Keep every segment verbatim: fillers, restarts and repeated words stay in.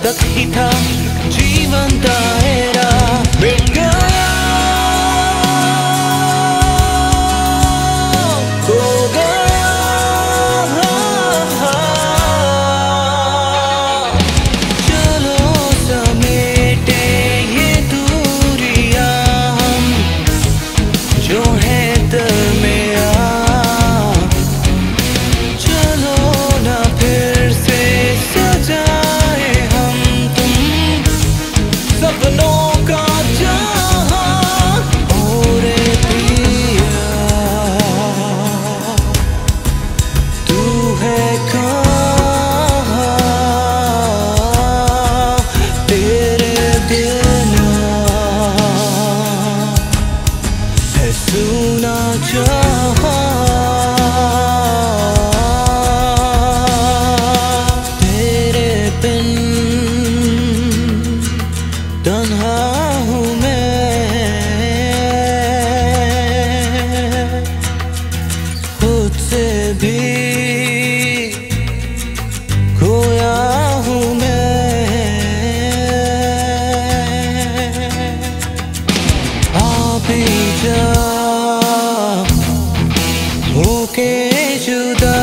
तक ही था जीवन दायरा मिट गया खो गया चलो समेटे ये दूरियां हम जो है दरमिया चलो ना फिर से सजाए हम तुम सपनों का जहां और पिया तू है कहाँ तेरे बिना है सुना जहां तेरे बिन तन्हा हूँ मैं खुद से भी खोया हूँ मैं आ भी जा होके जुदा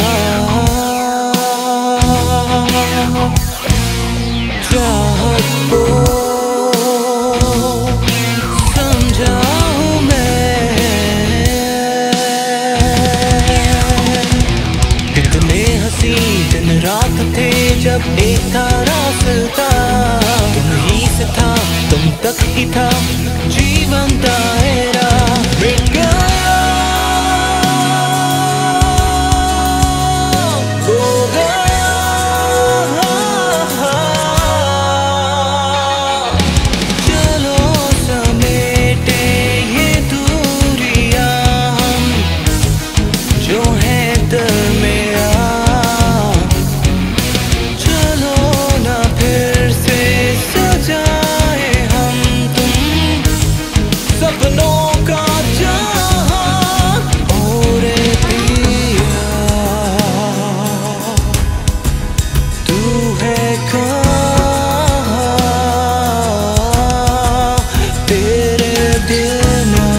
चाहत को समझाऊं मैं कितने हंसी दिन रात थे जब एक था रास्ता तुम ही से था तुम तक ही था जीवन दायरा मिट गया खो गया चलो समेटे ये दूरियां हम जो है दरमिया चलो ना फिर से सजाए हम तुम सपनों का जहां और पिया तू है कहाँ तेरे बिना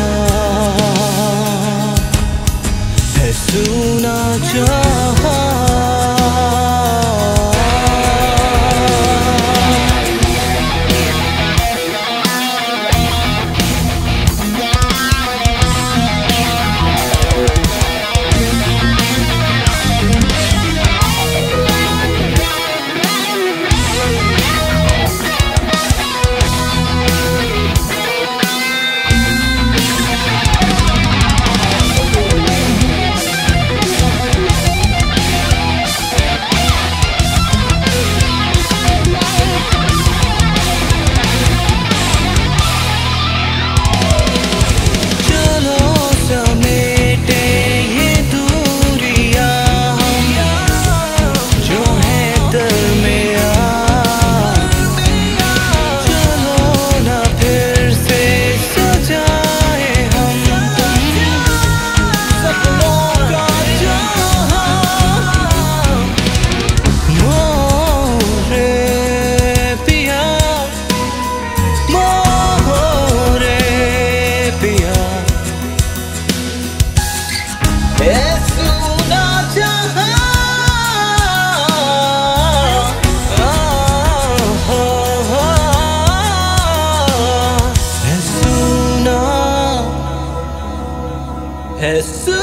है सुना जहां है